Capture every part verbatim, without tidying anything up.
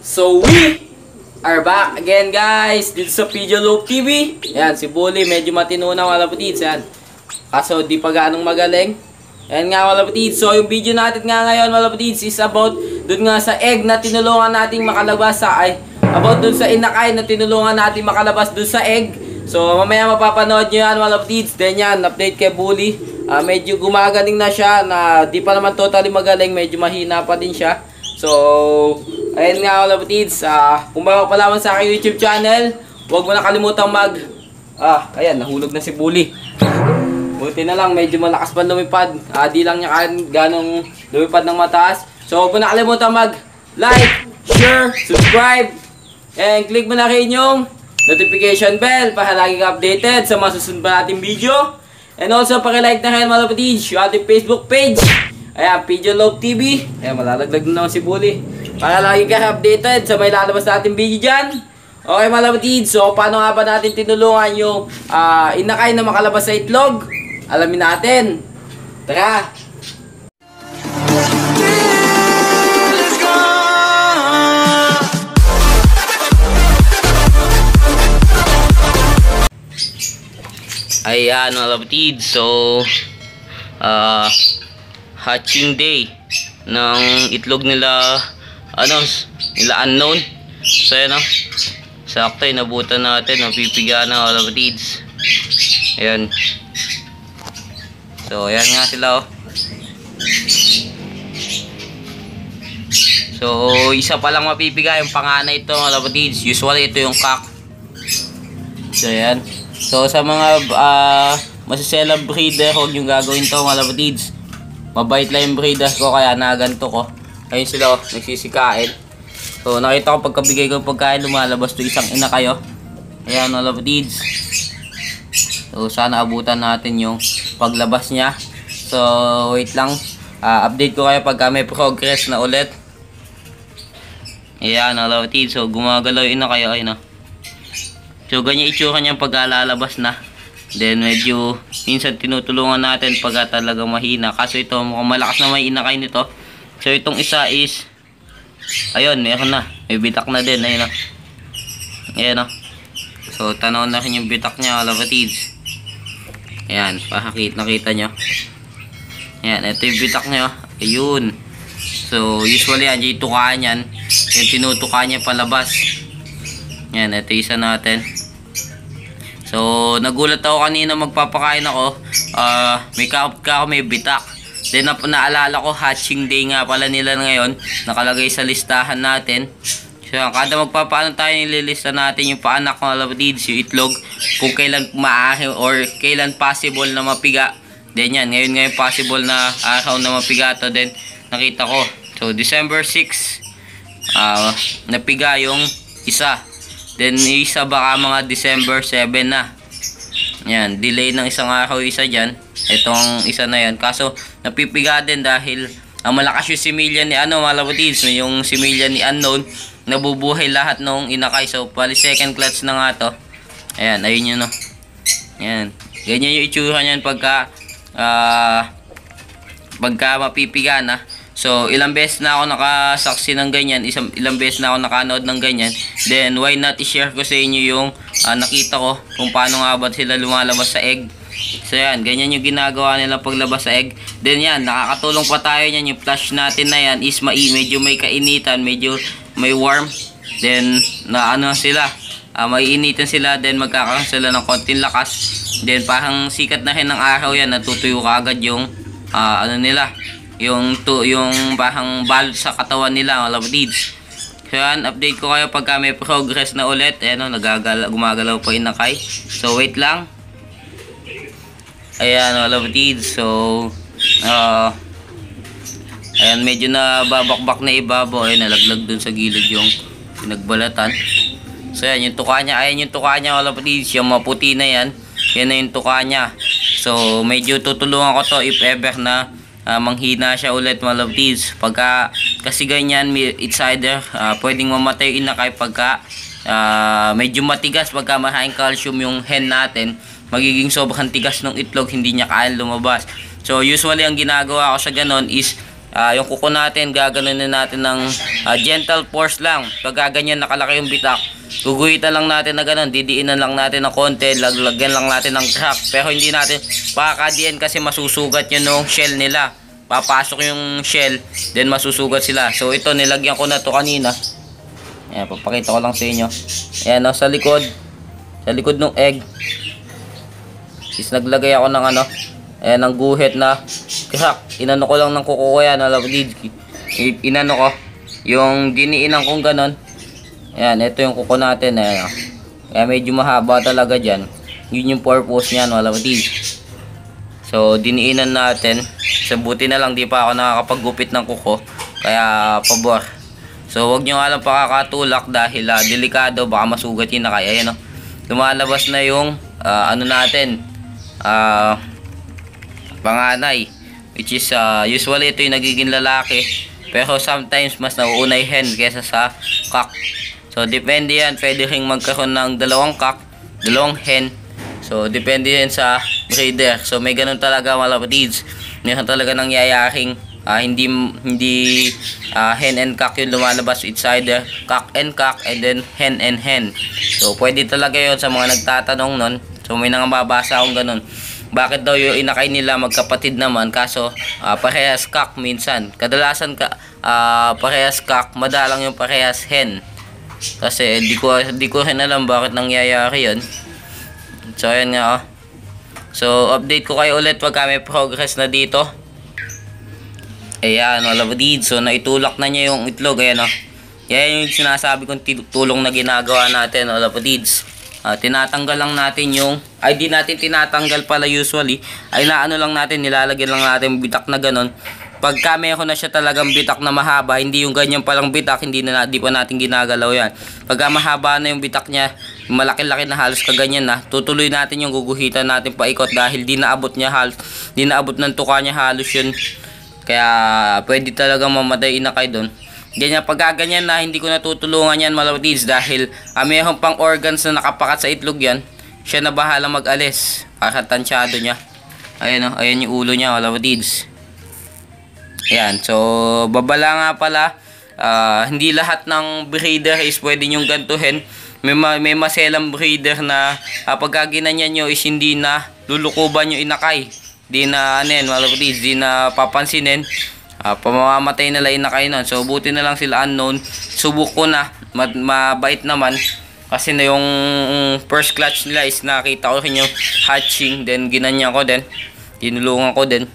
So we are back again guys dito sa Pidgeotlope T V. Yan, si Bully medyo matino na mga lapatids. Yan, kaso di pa ganong magaling. Yan nga mga lapatids. So yung video natin nga ngayon mga lapatids is about dun nga sa egg na tinulungan nating makalabas sa ay about dun sa inakay na tinulungan nating makalabas dun sa egg. So mamaya mapapanood nyo yan mga lapatids. Then yan, update kay Bully. Uh, medyo gumagaling na siya, na di pa naman totally magaling, medyo mahina pa din siya. So, ayun nga mga lapatids, uh, kung bago pa lamang sa aking YouTube channel, huwag mo na kalimutang mag... Ah, ayan, nahulog na si Bully. Buti na lang, medyo malakas pa lumipad. Uh, di lang niya ganong lumipad ng mataas. So, huwag mo na kalimutan mag like, share, subscribe, and click mo na rin yung notification bell para lagi ka updated sa mga susunod pa nating video. And also, pakilike na rin mga lapatids yung ating Facebook page. Ayan, Pidgeotlope T V. Ayan, malalaglag na naman si Bully. Para lagi ka updated sa may lalabas natin video dyan. Okay mga lapatids, so paano nga ba natin tinulungan yung uh, inakay na makalabas sa itlog? Alamin natin. Tara! Ayan mga lapatids, so uh, hatching day ng itlog nila, ano, nila unknown. So ayan o, sakto inabutan natin, napipiga na mga lapatids. Ayan, so ayan nga sila o. So isa pa lang mapipiga yung panganay ito mga lapatids. Usually ito yung cock. So ayan. So sa mga uh, masiselang breeder, huwag yung gagawin to mga lapatids. Mabait lang yung breeders ko kaya naganto ko. Ayun sila oh, nagsisikain. So nakita ko pagkabigay ko pagkain, lumalabas to isang ina kayo. Ayan mga lapatids. So sana abutan natin yung paglabas niya. So wait lang, uh, update ko kayo pagka may progress na ulit. Ayan mga lapatids, so gumagalaw yung ina kayo. Ayun oh. So ganyan itsura niya pag lalabas na. Then medyo minsan tinutulungan natin pagka talaga mahina. Kaso ito mukhang malakas na may inakay nito. So itong isa is ayun, meron na. May bitak na din. Ayun o. Ayan o. So tanaw na rin yung bitak niya mga lapatids. Ayan, pakakita nakita nyo. Ayan, ito yung bitak niya. Ayun. So usually yan, yung tukaan yan, yung tinutuka niya palabas. Ayan, ito isa natin. So, nagulat ako kanina magpapakain ako. Uh, may kaop ka ako, may bitak. Then, na naalala ko, hatching day nga pala nila ngayon. Nakalagay sa listahan natin. So, kada magpapaano tayo, nililista natin yung paanak ng lapatids, yung itlog. Kung kailan maaari or kailan possible na mapiga. Then, yan. Ngayon ngayon possible na araw na mapiga to. Then, nakita ko. So, December sixth, uh, napiga yung isa. Then isa baka mga December seven na. Yan, delay ng isang araw isa dyan. Itong isa na yan. Kaso napipiga din dahil ang malakas yung similya ni ano mga lapatids. Yung similya ni unknown, nabubuhay lahat nung inakay. So pali second clutch na nga to. Ayan, ayun yun no. Yan, ganyan yung itsura niyan pagka uh, pagka mapipiga na. So, ilang beses na ako nakasaksi ng ganyan, isang, ilang beses na ako nakanood ng ganyan. Then, why not i-share ko sa inyo yung uh, nakita ko kung paano nga ba sila lumalabas sa egg. So, yan, ganyan yung ginagawa nila paglabas sa egg. Then, yan, nakakatulong pa tayo yan. Yung flash natin na yan is mai medyo may kainitan, medyo may warm. Then, na ano sila, uh, maiinitan sila, then magkakaroon sila ng konting lakas. Then, parang sikat na rin ng araw yan, natutuyo ka agad yung uh, ano nila. Yung to yung bahang balot sa katawan nila mga lapatids. So yan, update ko kayo pagka may progress na ulit. Ayan o, nagagala, gumagalaw pa yung nakay. So wait lang. Ayan mga lapatids. So uh, ayan, medyo na babakbak na ibabaw. Ayan, nalaglag dun sa gilid yung pinagbalatan. So yan, yung tuka niya. Ayan yung tuka niya mga lapatids. Yung maputi na yan, yan na yung tuka niya. So medyo tutulungan ko to if ever na Uh, manghina siya ulit mga lapatids. Pagka kasi ganyan, it's either uh, pwedeng mamatay yung inakay pagka uh, medyo matigas. Pagka maraming calcium yung hen natin, magiging sobrang tigas ng itlog, hindi niya kaya lumabas. So usually ang ginagawa ko sa ganon is uh, yung kuko natin, gaganunin natin ng uh, gentle force lang. Pag ganyan nakalaki yung bitak, guguhitan lang natin na ganun, didiinan lang natin ng konti, laglagyan lang natin ng crack. Pero hindi natin pakakadiin kasi masusugat yun ng shell nila. Papasok yung shell, then masusugat sila. So ito, nilagyan ko na to kanina. Ayan, papakita ko lang sa inyo. Ayan, no, sa likod. Sa likod ng egg. Is naglagay ako ng ano. Ayan, ng guhit na crack. Inano ko lang ng kuko ko yan. Inano ko. Yung diniinan kong ganon. Ayan, ito yung kuko natin. Ayan, ayan, medyo mahaba talaga dyan. Yun yung purpose niyan, wala matid. So, diniinan natin. So, buti na lang di pa ako nakakapag-gupit ng kuko. Kaya, pabor. So, wag nyo nga lang pakakatulak dahil uh, delikado, baka masugat yun na kaya. Ayan, no? Lumalabas na yung uh, ano natin, uh, panganay. Which is, uh, usually ito yung nagiging lalaki. Pero sometimes, mas nauunay hen kesa sa cock. So, depende yan. Pwede ring magkaroon ng dalawang cock, dalawang hen. So, depende yan sa breeder. So, may ganun talaga mga kapatids. Meron talaga nangyayaring Uh, hindi hindi uh, hen and cock yung lumalabas. It's either cock and cock and then hen and hen. So pwede talaga yun sa mga nagtatanong nun. So may nangababasa akong ganun. Bakit daw yung inakay nila magkapatid naman kaso uh, parehas cock minsan. Kadalasan ka, uh, parehas cock, madalang yung parehas hen. Kasi di ko, di ko rin alam bakit nangyayari yun. So ayan nga, oh. So update ko kayo ulit pag may progress na dito. Ayan, wala ba dito. So, naitulak na niya yung itlog. Ayan, o. Oh. Yan yung sinasabi kong tulong na ginagawa natin, wala ba dito. Uh, tinatanggal lang natin yung, ay di natin tinatanggal pala usually. Ay naano lang natin, nilalagyan lang natin bitak na ganon. Pagka meron na siya talagang bitak na mahaba, hindi yung ganyan palang bitak, hindi, na, hindi pa natin ginagalaw yan. Pagka mahaba na yung bitak niya, malaki-laki na halos kaganyan na, tutuloy natin yung guguhitan natin paikot dahil di naabot niya halos, di naabot ng tuka niya halos yun. Kaya pwede talaga mamatay na kayo doon. Ganyan, pag ganyan na hindi ko natutulungan yan malawdids dahil ah, mayroon pang organs na nakapakat sa itlog yan. Siya na bahala mag-alis para tansyado niya. Ayan, oh, ayan yung ulo niya malawdids. Ayan, so babala nga pala, uh, hindi lahat ng breeder is pwede nyong gantuhin. May, ma may maselang breeder na uh, pag ginanyan nyo is hindi na lulukuban yung inakay. Di na ano yan, malapit, di na papansinin. Uh, pamamatay na lang na kayo nun. So, buti na lang sila unknown. Subok ko na. Ma mabait naman. Kasi na yung first clutch nila is nakita ko rin yung hatching. Then, ginanya ko din. Tinulungan ko din.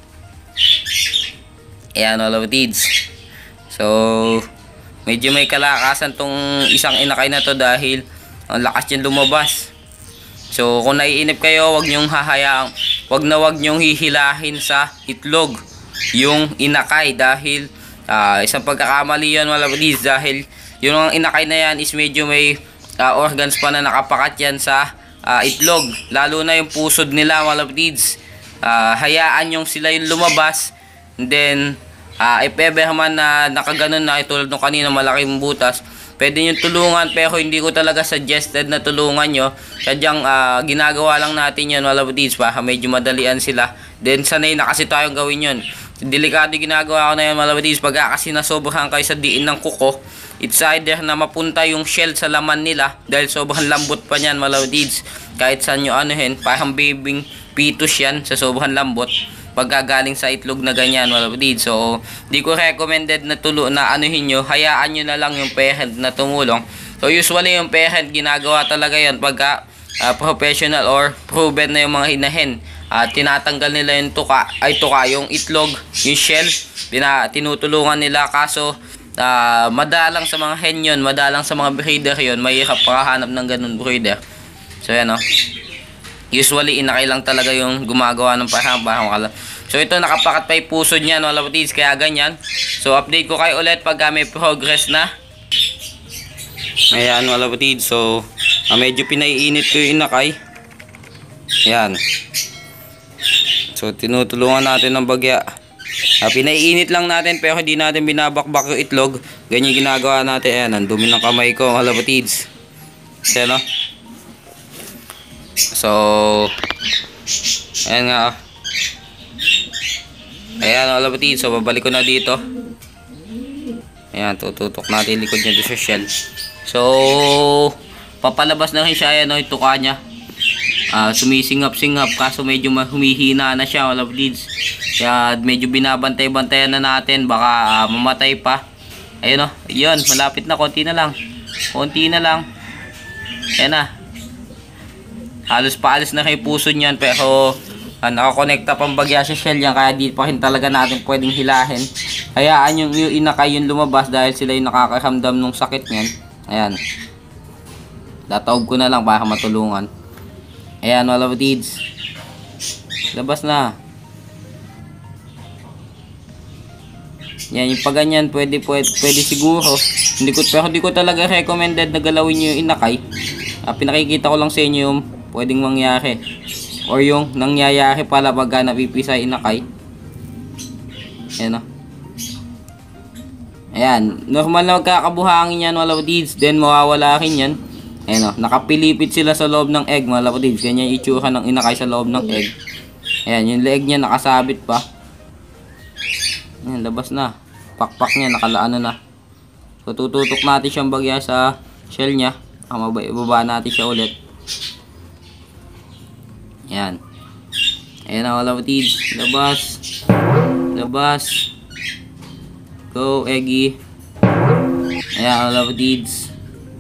Ayan, malapit. So, medyo may kalakasan tong isang inakay na to dahil ang lakas niya lumabas. So, kung naiinip kayo, wag nyong hahayaan, wag na wag nyong hihilahin sa itlog yung inakay dahil uh, isang pagkakamali yun, malabadis, dahil yung inakay na yan is medyo may uh, organs pa na nakapakat yan sa uh, itlog. Lalo na yung pusod nila, malabadis. Uh, hayaan yung sila yung lumabas. And then, uh, if ever man na nakaganon na, tulad nung kanina malaking butas, pwede nyo tulungan pero hindi ko talaga suggested na tulungan nyo. Sadyang uh, ginagawa lang natin yun, wala budis, para medyo madalian sila. Then sanay na kasi tayong gawin yun. Delikado ginagawa ko na yun, wala budis. Pagka kasi nasobrahan kayo sa diin ng kuko, it's either na mapunta yung shell sa laman nila dahil sobrang lambot pa niyan, wala budis. Kahit saan nyo anuhin, parang babying fetus yan sa sobrang lambot. Pagkagaling sa itlog na ganyan, wala din. So, di ko recommended na tulo na anuhin nyo. Hayaan nyo na lang yung parent na tumulong. So, usually yung parent, ginagawa talaga yan pagka uh, professional or proven na yung mga hinahin. Uh, tinatanggal nila yung tuka, ay tuka, yung itlog, yung shell. Tina, tinutulungan nila kaso uh, madalang sa mga hen yun, madalang sa mga breeder yun. Mahirap pakahanap ng ganun breeder. So, yan o. Oh. Usually, inakay lang talaga yung gumagawa ng parang parang kala. So, ito, nakapakat pa yung puso niya, no, lapatids, kaya ganyan. So, update ko kayo ulit pag may progress na. Ayan, wala lapatids. So, uh, medyo pinaiinit ko yung inakay. Ayan. So, tinutulungan natin ng bagya. Uh, pinaiinit lang natin, pero hindi natin binabakbak yung itlog. Ganyan ginagawa natin. Ayan, ang dumi ng kamay ko, wala lapatids. Ayan, no? So, ayan nga. Ayan mga labutids. So babalik ko na dito. Ayan, tututok natin yung likod niya doon sa shell. So papalabas na rin siya. Ayan o, yung tuka niya. Uh, sumisingap-singap kaso medyo humihina na siya mga labutids. Kaya medyo binabantay-bantayan na natin. Baka uh, mamatay pa. Ayun o, yun, malapit na. Konti na lang. Konti na lang. Ayan na. Halos paalis na kay puso niyan. Pero uh, nakakonekta pang bagya sa shell yan. Kaya di pa rin talaga natin pwedeng hilahin. Hayaan yung, yung inakay yung lumabas. Dahil sila yung nakakaramdam ng sakit niyan. Ayan. Dataog ko na lang baka matulungan. Ayan mga labutids. Labas na. Yan, yung pag ganyan, pwede, pwede, pwede siguro. Hindi ko, pero hindi ko talaga recommended na galawin nyo yung inakay. Uh, pinakikita ko lang sa inyo yung pwedeng mangyari. Or yung nangyayari pala pagka napipisa inakay. Ayan o. Ayan, normal na magkakabuhangin yan mga labutids. Then mawawala rin yan. Ayan o, nakapilipit sila sa loob ng egg mga labutids. Ganyan yung itsura ng inakay sa loob ng egg. Ayan, yung leg niya nakasabit pa. Ayan, labas na. Pakpak niya, nakalaano na. So, tututok natin siyang bagya sa shell niya. Ah, ibaba natin siya ulit. Ayan. Ayan na, wala labutids. Labas. Labas. Go, eggy. Ayan, wala labutids.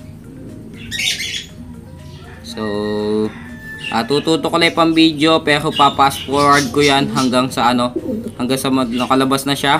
So, ah, tututok ko lang pang video. Pero pa-fast forward ko yan hanggang sa ano. Hanggang sa nakalabas na siya.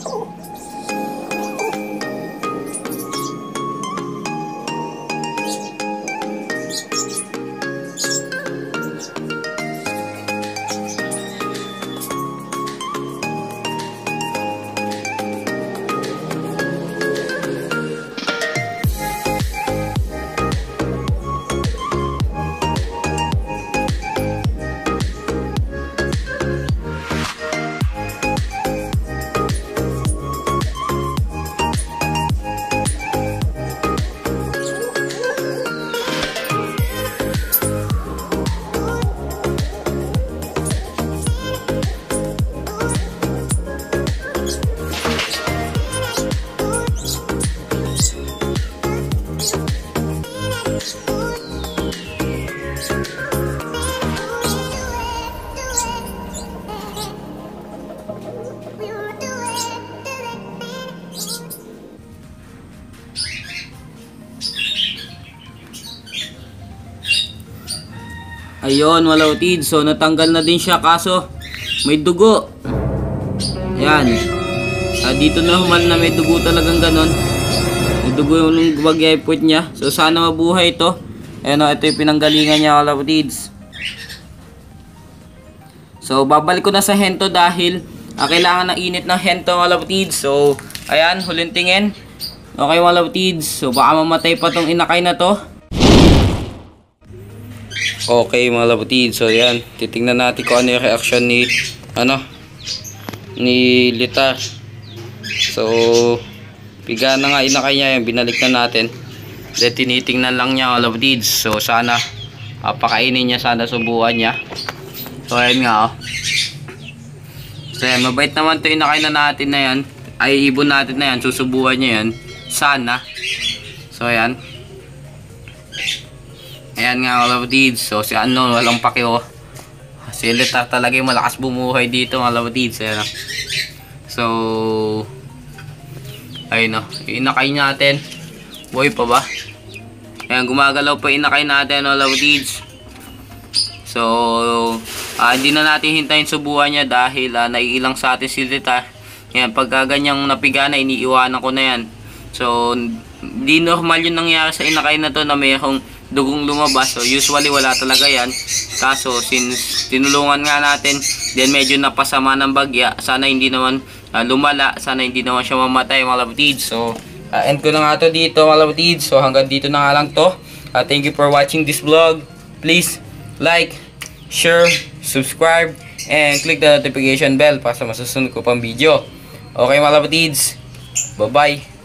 Ayun, wala utid. So, natanggal na din siya kaso may dugo. Ayan. Ah, dito na humal na may dugo talagang ganon. May dugo yung bagyaypot niya. So, sana mabuhay ito. Ayan o, ito yung pinanggalingan niya wala utids. So, babalik ko na sa hento dahil ah, kailangan ng init ng hento wala utids. So, ayan, huling tingin. Okay wala utids. So, baka mamatay pa tong inakay na to. Okay mga labutid, so yan, titingnan natin kung ano yung reaction ni ano ni Litar. So piga na nga inakay niya yan, binalik na natin. Then tinitingnan lang niya mga labutid. So sana uh, pakainin niya, sana subukan niya. So ayan nga oh. So yan, mabait naman to inakay na natin na yan. Ay ibon natin na yan, susubukan niya yan. Sana. So ayan. Ayan nga mga labutids. So si ano, walang pakyo. Si Litar talaga yung malakas bumuhay dito mga labutids. Ayan. So ayun o, inakay natin. Buhay pa ba? Ayan, gumagalaw pa inakay natin mga labutids. So uh, hindi na natin hintayin subuhan niya dahil uh, naiilang sa atin si Litar. Ayan, pagka ganyang napiga na, iniiwanan ko na yan. So di normal yung nangyari sa inakay na to na mayroong dugong lumabas. So usually wala talaga yan. Kaso since tinulungan nga natin, then medyo napasama ng bagya, sana hindi naman uh, lumala, sana hindi naman siya mamatay mga labutids. So uh, end ko na nga to dito mga labutids. So hanggang dito na nga lang to. uh, Thank you for watching this vlog. Please like, share, subscribe, and click the notification bell para sa masusunod ko pang video. Okay mga labutids, bye bye.